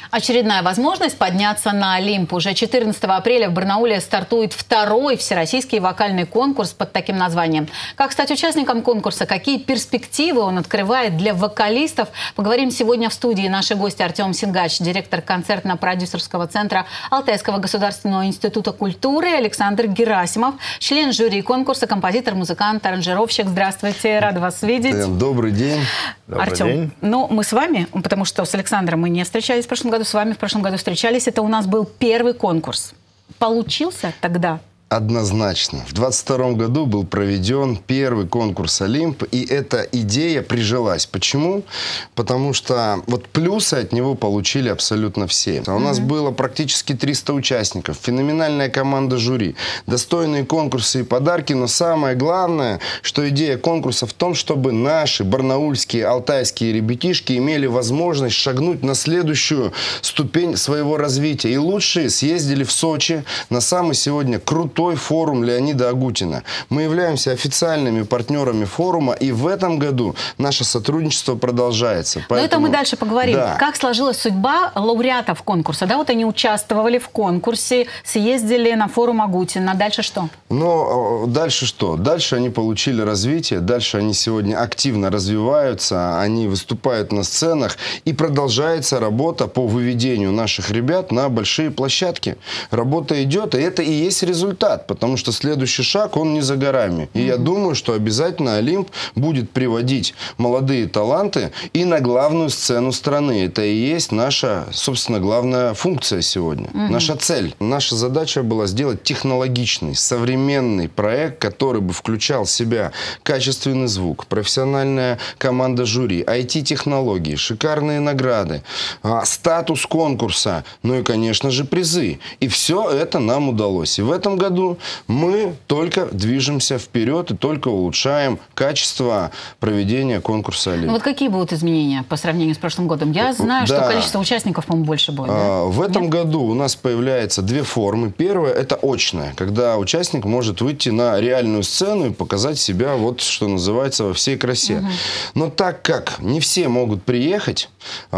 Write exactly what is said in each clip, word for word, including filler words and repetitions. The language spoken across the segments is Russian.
Очередная возможность подняться на Олимп. Уже четырнадцатого апреля в Барнауле стартует второй всероссийский вокальный конкурс под таким названием. Как стать участником конкурса, какие перспективы он открывает для вокалистов, поговорим сегодня в студии. Наши гости: Артем Сингач, директор концертно-продюсерского центра Алтайского государственного института культуры, Александр Герасимов, член жюри конкурса, композитор, музыкант, аранжировщик. Здравствуйте, рада вас видеть. Добрый день. Добрый Артем, день. ну мы с вами, потому что с Александром мы не встречались в прошлом году, с вами в прошлом году встречались. Это у нас был первый конкурс. Получился тогда? Однозначно. В двадцать втором году был проведен первый конкурс «Олимп», и эта идея прижилась. Почему? Потому что вот плюсы от него получили абсолютно все. А у нас было практически триста участников, феноменальная команда жюри, достойные конкурсы и подарки, но самое главное, что идея конкурса в том, чтобы наши барнаульские, алтайские ребятишки имели возможность шагнуть на следующую ступень своего развития. И лучшие съездили в Сочи на самый сегодня крутой форум Леонида Агутина. Мы являемся официальными партнерами форума, и в этом году наше сотрудничество продолжается. Поэтому... Но это мы дальше поговорим. Да. Как сложилась судьба лауреатов конкурса? Да, вот они участвовали в конкурсе, съездили на форум Агутина. Дальше что? Ну, дальше что? Дальше они получили развитие, дальше они сегодня активно развиваются, они выступают на сценах, и продолжается работа по выведению наших ребят на большие площадки. Работа идет, и это и есть результат. Потому что следующий шаг, он не за горами. И mm-hmm. я думаю, что обязательно Олимп будет приводить молодые таланты и на главную сцену страны. Это и есть наша, собственно, главная функция сегодня. Mm-hmm. Наша цель. Наша задача была сделать технологичный, современный проект, который бы включал в себя качественный звук, профессиональная команда жюри, ай ти-технологии, шикарные награды, статус конкурса, ну и, конечно же, призы. И все это нам удалось. И в этом году мы только движемся вперед и только улучшаем качество проведения конкурса «Олимп». Ну вот какие будут изменения по сравнению с прошлым годом? Я знаю, да. что количество участников, по-моему, больше будет. А, да? В этом Нет? году у нас появляется две формы. Первая – это очная, когда участник может выйти на реальную сцену и показать себя, вот что называется, во всей красе. Угу. Но так как не все могут приехать,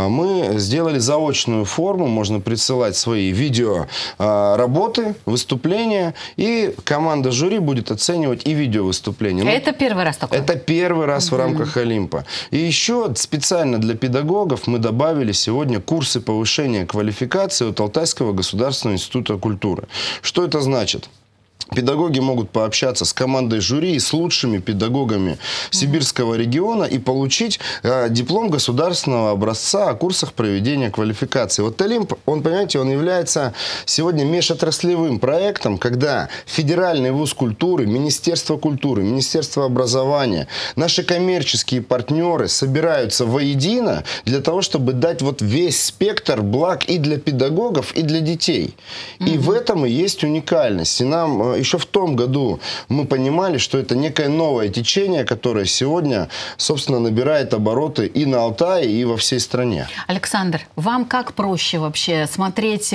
мы сделали заочную форму. Можно присылать свои видео работы, выступления, и команда жюри будет оценивать и видеовыступления. Ну, это первый раз такое? Это первый раз угу. в рамках Олимпа. И еще специально для педагогов мы добавили сегодня курсы повышения квалификации от Алтайского государственного института культуры. Что это значит? Педагоги могут пообщаться с командой жюри и с лучшими педагогами Сибирского региона и получить э, диплом государственного образца о курсах проведения квалификации. Вот Олимп, он, понимаете, он является сегодня межотраслевым проектом, когда Федеральный вуз культуры, Министерство культуры, Министерство образования, наши коммерческие партнеры собираются воедино для того, чтобы дать вот весь спектр благ и для педагогов, и для детей. Mm-hmm. И в этом и есть уникальность. И нам еще в том году мы понимали, что это некое новое течение, которое сегодня, собственно, набирает обороты и на Алтае, и во всей стране. Александр, вам как проще вообще смотреть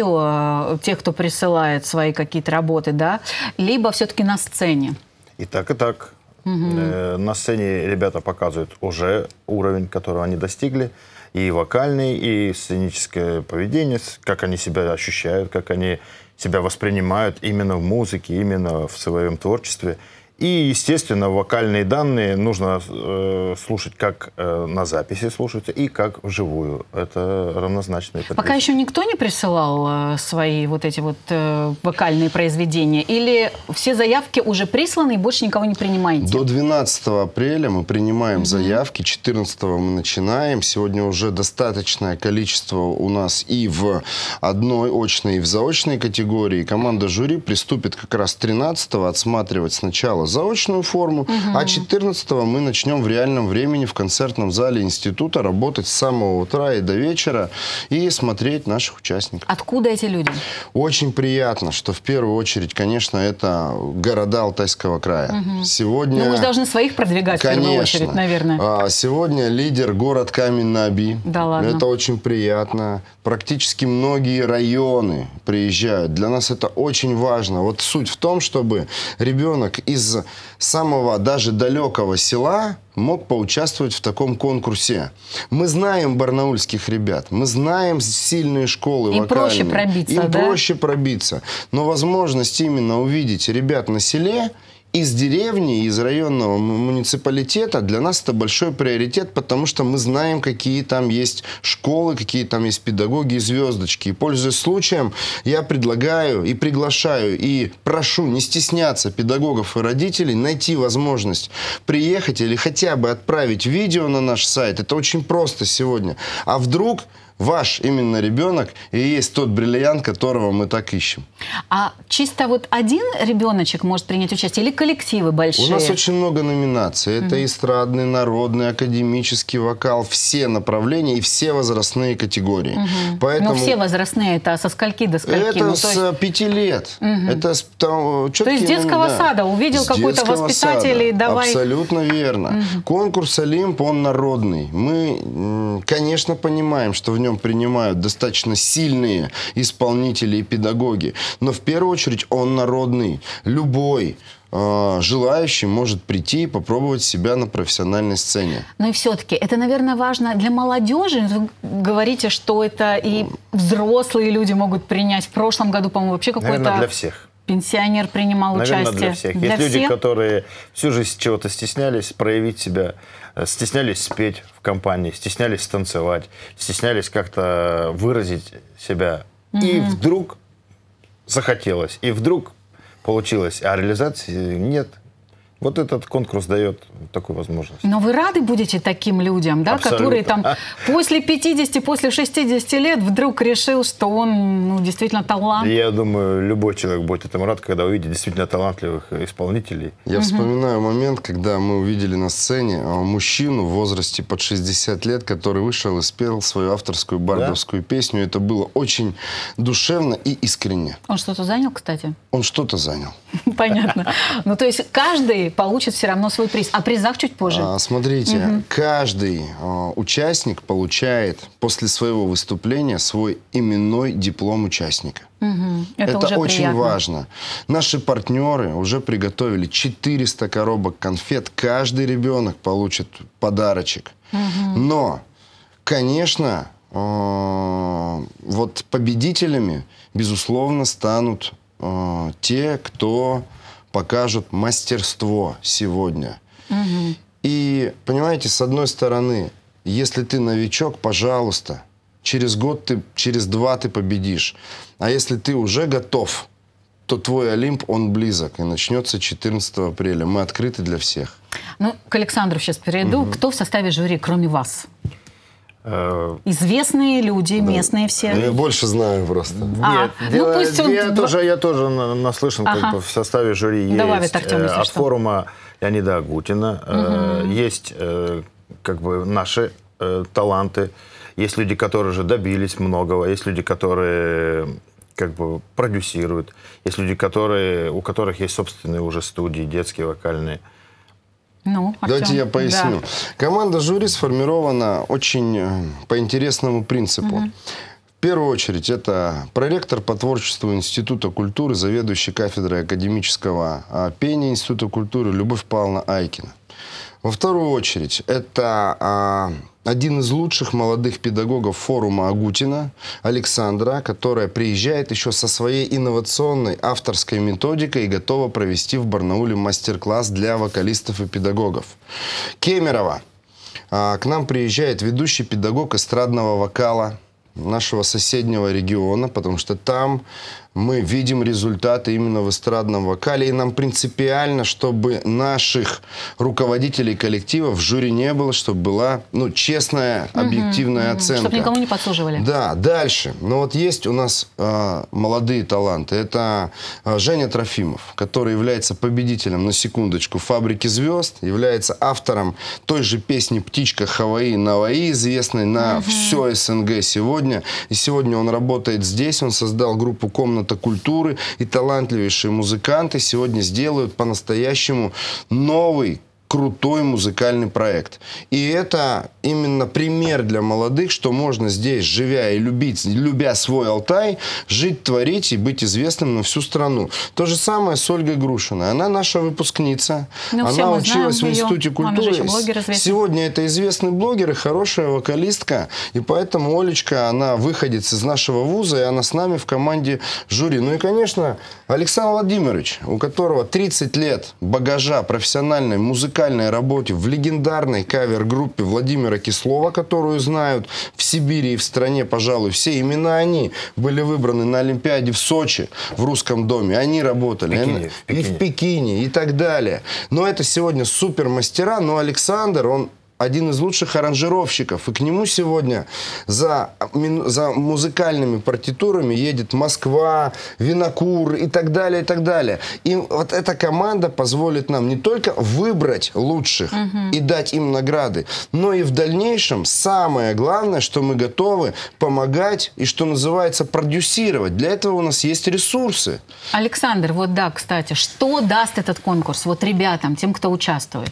видео тех, кто присылает свои какие-то работы, да, либо все-таки на сцене? И так, и так. Угу. На сцене ребята показывают уже уровень, которого они достигли. И вокальный, и сценическое поведение, как они себя ощущают, как они себя воспринимают именно в музыке, именно в своем творчестве. И, естественно, вокальные данные нужно э, слушать как э, на записи слушать, и как вживую. Это равнозначно. Это Пока еще никто не присылал э, свои вот эти вот э, вокальные произведения? Или все заявки уже присланы и больше никого не принимаете? До двенадцатого апреля мы принимаем mm-hmm. заявки, четырнадцатого мы начинаем. Сегодня уже достаточное количество у нас и в одной очной, и в заочной категории. Команда жюри приступит как раз тринадцатого отсматривать сначала заочную форму, угу. а четырнадцатого мы начнем в реальном времени в концертном зале института работать с самого утра и до вечера и смотреть наших участников. Откуда эти люди? Очень приятно, что в первую очередь, конечно, это города Алтайского края. Угу. Сегодня... Ну, мы же должны своих продвигать, конечно, в первую очередь, наверное. Сегодня лидер город Камень-на-Оби. Да ладно. Это очень приятно. Практически многие районы приезжают. Для нас это очень важно. Вот суть в том, чтобы ребенок из из самого даже далекого села мог поучаствовать в таком конкурсе. Мы знаем барнаульских ребят, мы знаем сильные школы Им вокальные. проще пробиться, Им да? проще пробиться. Но возможность именно увидеть ребят на селе из деревни, из районного муниципалитета, для нас это большой приоритет, потому что мы знаем, какие там есть школы, какие там есть педагоги и звездочки. И, пользуясь случаем, я предлагаю и приглашаю, и прошу не стесняться педагогов и родителей найти возможность приехать или хотя бы отправить видео на наш сайт. Это очень просто сегодня. А вдруг ваш именно ребенок и есть тот бриллиант, которого мы так ищем. А чисто вот один ребеночек может принять участие или коллективы большие? У нас очень много номинаций. Это mm-hmm. эстрадный, народный, академический, вокал, все направления и все возрастные категории. Mm-hmm. Поэтому... Но все возрастные, это со скольки до скольки? Это ну, с есть... пяти лет. Mm-hmm. Это с, там, то есть с детского да. сада увидел какой-то воспитатель и давай... Абсолютно верно. Mm-hmm. Конкурс «Олимп», он народный. Мы, конечно, понимаем, что в нем принимают достаточно сильные исполнители и педагоги. Но в первую очередь он народный. Любой э, желающий может прийти и попробовать себя на профессиональной сцене. Но и все-таки это, наверное, важно для молодежи. Вы говорите, что это и взрослые люди могут принять. В прошлом году, по-моему, вообще какой-то... Наверное, для всех. Пенсионер принимал Наверное, участие. для всех. Для Есть всех? люди, которые всю жизнь чего-то стеснялись, проявить себя, стеснялись спеть в компании, стеснялись танцевать, стеснялись как-то выразить себя. Mm-hmm. И вдруг захотелось, и вдруг получилось, а реализации нет. Вот этот конкурс дает такую возможность. Но вы рады будете таким людям, да, Абсолютно. которые там после пятидесяти, после шестидесяти лет вдруг решил, что он ну, действительно талант? Я думаю, любой человек будет этому рад, когда увидит действительно талантливых исполнителей. Я угу. вспоминаю момент, когда мы увидели на сцене мужчину в возрасте под шестьдесят лет, который вышел и спел свою авторскую бардовскую да? песню. Это было очень душевно и искренне. Он что-то занял, кстати? Он что-то занял. Понятно. Ну, то есть каждый получит все равно свой приз. О призах чуть позже. А, смотрите, угу. каждый а, участник получает после своего выступления свой именной диплом участника. Угу. Это, Это уже очень приятно. важно. Наши партнеры уже приготовили четыреста коробок конфет. Каждый ребенок получит подарочек. Угу. Но, конечно, э, вот победителями, безусловно, станут э, те, кто покажут мастерство сегодня. Угу. И, понимаете, с одной стороны, если ты новичок, пожалуйста, через год, ты, через два ты победишь. А если ты уже готов, то твой Олимп, он близок. И начнется четырнадцатого апреля. Мы открыты для всех. Ну, к Александру сейчас перейду. Угу. Кто в составе жюри, кроме вас? Известные люди, да. местные все. Я больше знаю просто. Нет, а, дело, ну, пусть он... я, тоже, я тоже наслышан, ага. как бы в составе жюри Добавит, есть Артем, э, от что. форума Леонида Агутина, угу. э, есть э, как бы наши э, таланты, есть люди, которые уже добились многого, есть люди, которые как бы продюсируют, есть люди, которые, у которых есть собственные уже студии, детские, вокальные. Ну, Артем, давайте я поясню. Да. Команда жюри сформирована очень по интересному принципу. Угу. В первую очередь, это проректор по творчеству Института культуры, заведующий кафедрой академического пения Института культуры Любовь Павловна Айкина. Во вторую очередь, это а, один из лучших молодых педагогов форума Агутина, Александра, которая приезжает еще со своей инновационной авторской методикой и готова провести в Барнауле мастер-класс для вокалистов и педагогов. Кемерово. А, к нам приезжает ведущий педагог эстрадного вокала нашего соседнего региона, потому что там мы видим результаты именно в эстрадном вокале, и нам принципиально, чтобы наших руководителей коллектива в жюри не было, чтобы была ну, честная, объективная угу, оценка. Чтобы никому не подсуживали. Да, дальше. Ну вот есть у нас э, молодые таланты. Это э, Женя Трофимов, который является победителем, на секундочку, «Фабрики звезд», является автором той же песни «Птичка Хаваи Наваи», известной на угу. все СНГ сегодня. И сегодня он работает здесь, он создал группу «Комната культуры», и талантливейшие музыканты сегодня сделают по-настоящему новый крутой музыкальный проект. И это именно пример для молодых, что можно здесь, живя и любить, любя свой Алтай, жить, творить и быть известным на всю страну. То же самое с Ольгой Грушиной. Она наша выпускница. Ну, она училась в Институте культуры. Сегодня это известный блогер и хорошая вокалистка. И поэтому Олечка, она выходит из нашего вуза, и она с нами в команде жюри. Ну и, конечно, Александр Владимирович, у которого тридцать лет багажа профессиональной музыкальной работе в легендарной кавер-группе Владимира Кислова, которую знают в Сибири и в стране, пожалуй, все. Именно они были выбраны на Олимпиаде в Сочи, в Русском доме. Они работали в Пекине, в Пекине. и в Пекине, и так далее. Но это сегодня супермастера, но Александр, он один из лучших аранжировщиков. И к нему сегодня за, за музыкальными партитурами едет Москва, Винокур и так далее, и так далее. И вот эта команда позволит нам не только выбрать лучших угу. и дать им награды, но и в дальнейшем самое главное, что мы готовы помогать и, что называется, продюсировать. Для этого у нас есть ресурсы. Александр, вот да, кстати, что даст этот конкурс вот ребятам, тем, кто участвует?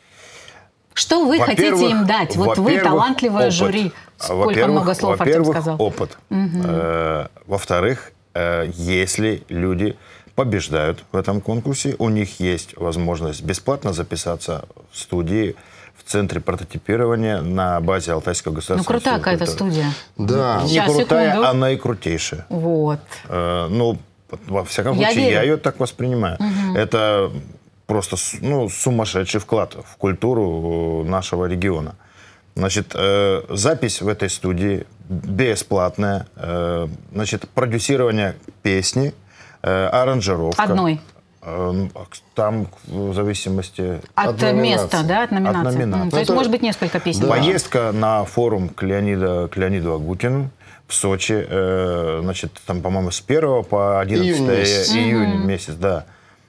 Что вы хотите им дать? Вот вы талантливое опыт. Жюри. Сколько много слов Артем сказал. Опыт. Угу. Э, во-вторых, э, если люди побеждают в этом конкурсе, у них есть возможность бесплатно записаться в студии в центре прототипирования на базе Алтайского государственного. Ну, крутая какая-то студия. Да. Не Сейчас, крутая, секунду. Она и крутейшая. Вот. Э, ну, во всяком я случае, верю. Я ее так воспринимаю. Угу. Это просто ну, сумасшедший вклад в культуру нашего региона. Значит, э, запись в этой студии бесплатная. Э, значит, продюсирование песни, э, аранжировка. Одной? Э, там в зависимости от, от места, да, от номинации. От номинации. Mm, то есть, это, может быть, несколько песен. Да. Поездка на форум к, Леонида, к Леониду Агутину в Сочи. Э, значит, там, по-моему, с первого по одиннадцатое июня mm-hmm. месяц, да.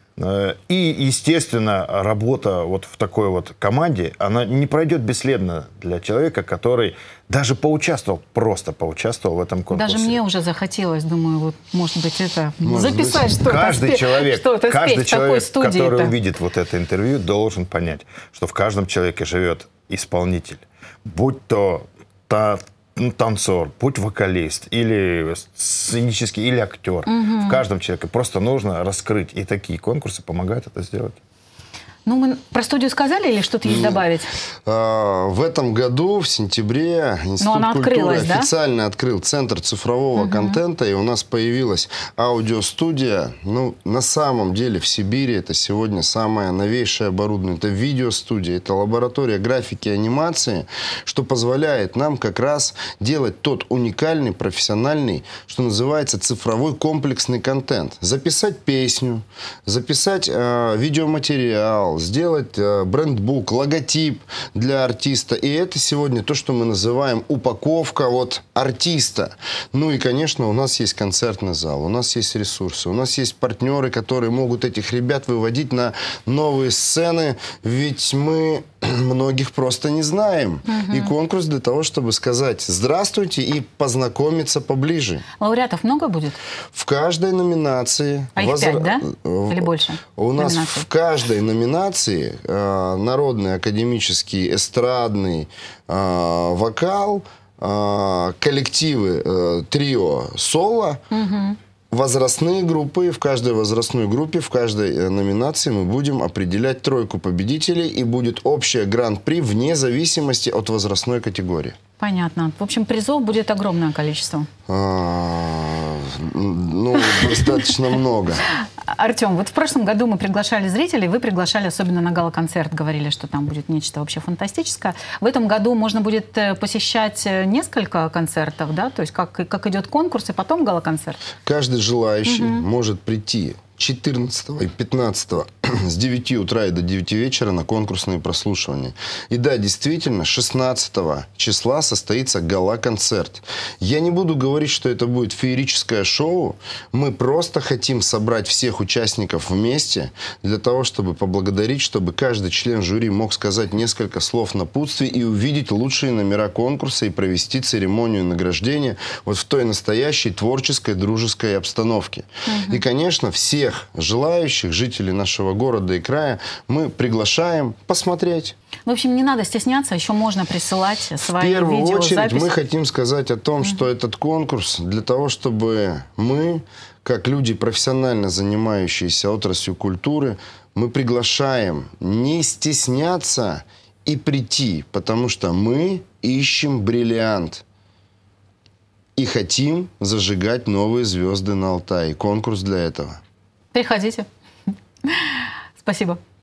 И, естественно, работа вот в такой вот команде, она не пройдет бесследно для человека, который даже поучаствовал, просто поучаствовал в этом конкурсе. Даже мне уже захотелось, думаю, вот, может быть, это может записать что-то. Каждый спеть, человек, что каждый человек студии который это. увидит вот это интервью, должен понять, что в каждом человеке живет исполнитель. Будь то та танцор, будь вокалист, или сценический, или актер. Угу. В каждом человеке просто нужно раскрыть. И такие конкурсы помогают это сделать. Ну, мы про студию сказали или что-то есть добавить? А, в этом году, в сентябре, Институт культуры официально да? открыл Центр цифрового угу. контента, и у нас появилась аудиостудия. Ну, на самом деле в Сибири это сегодня самое новейшее оборудование. Это видеостудия, это лаборатория графики и анимации, что позволяет нам как раз делать тот уникальный, профессиональный, что называется, цифровой комплексный контент. Записать песню, записать э, видеоматериал, сделать э, брендбук, логотип для артиста. И это сегодня то, что мы называем упаковка вот артиста. Ну и, конечно, у нас есть концертный зал, у нас есть ресурсы, у нас есть партнеры, которые могут этих ребят выводить на новые сцены, ведь мы многих просто не знаем. Угу. И конкурс для того, чтобы сказать «здравствуйте» и познакомиться поближе. Лауреатов много будет? В каждой номинации... А их возра... пять, да? Или больше? У нас номинаций? В каждой номинации э, народный, академический, эстрадный, э, вокал, э, коллективы, э, трио, соло, угу. возрастные группы. В каждой возрастной группе, в каждой номинации мы будем определять тройку победителей, и будет общее гран-при вне зависимости от возрастной категории. Понятно. В общем, призов будет огромное количество. А, ну, достаточно много. Артем, вот в прошлом году мы приглашали зрителей, вы приглашали особенно на гала-концерт, говорили, что там будет нечто вообще фантастическое. В этом году можно будет посещать несколько концертов, да? То есть как, как идет конкурс и потом гала-концерт? Каждый желающий угу. может прийти четырнадцатого и пятнадцатого с девяти утра и до девяти вечера на конкурсные прослушивания. И да, действительно, шестнадцатого числа состоится гала-концерт. Я не буду говорить, что это будет феерическое шоу. Мы просто хотим собрать всех участников вместе для того, чтобы поблагодарить, чтобы каждый член жюри мог сказать несколько слов напутствия и увидеть лучшие номера конкурса и провести церемонию награждения вот в той настоящей творческой, дружеской обстановке. Угу. И, конечно, все желающих жителей нашего города и края мы приглашаем посмотреть. В общем, не надо стесняться, еще можно присылать свои В первую видеозаписи. очередь мы хотим сказать о том, что этот конкурс для того, чтобы мы, как люди, профессионально занимающиеся отраслью культуры, мы приглашаем не стесняться и прийти, потому что мы ищем бриллиант и хотим зажигать новые звезды на Алтае. Конкурс для этого. Приходите. Спасибо.